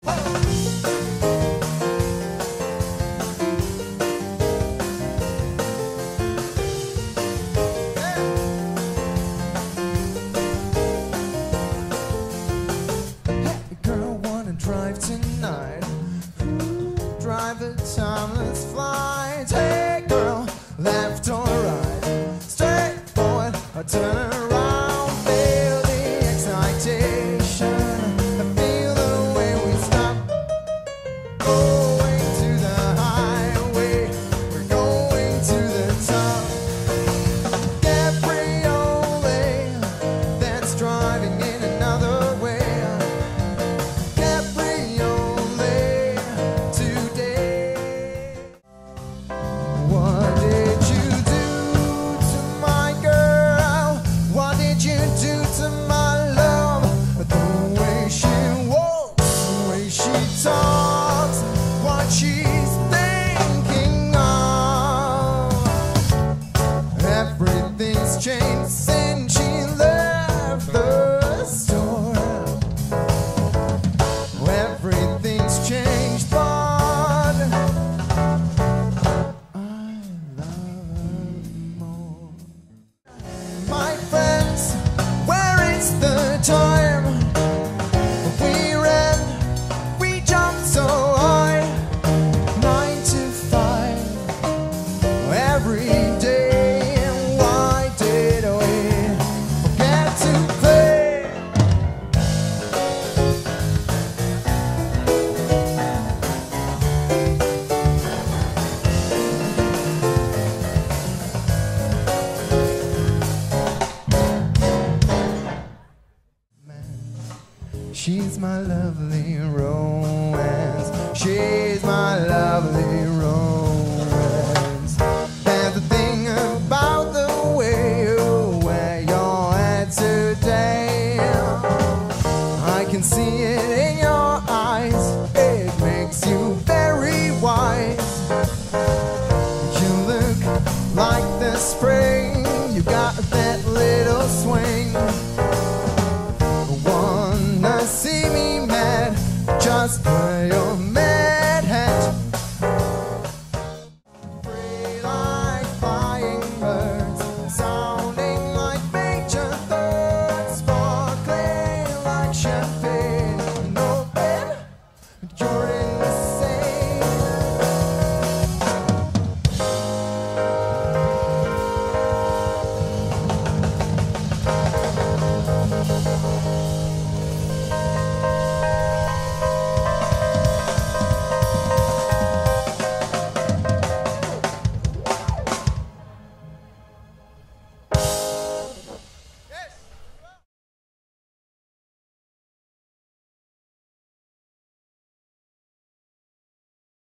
Drive tonight, drive a timeless flight. Hey girl, left or right, straight forward or turn around. Feel the excitation, feel the way we stop. Going to the highway, we're going to the top. Cabriolet that's driving in another way. She's thinking of everything's changed since she left the store. Everything's changed, but I love her more. My friends, where is the time? We ran, we jumped so high. Every day, and why did we forget to play? She's my lovely romance. She's my lovely romance. I can see it in your eyes, it makes you very wise. You look like the spring